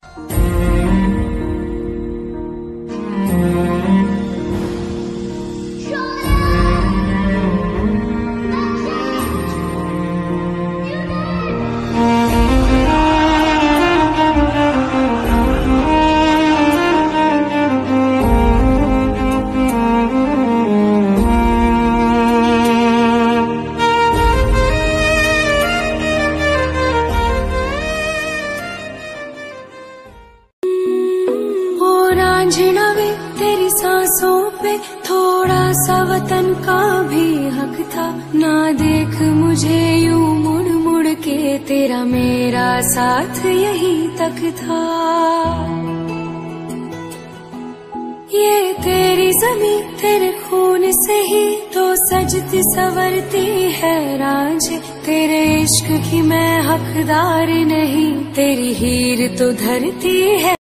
वे तेरी सांसों पे थोड़ा सा वतन का भी हक था। ना देख मुझे यूं मुड़ मुड़ के, तेरा मेरा साथ यही तक था। ये तेरी ज़मीं तेरे खून से ही तो सजती संवरती है रांझे। तेरे इश्क की मैं हकदार नहीं, तेरी हीर तो धरती है।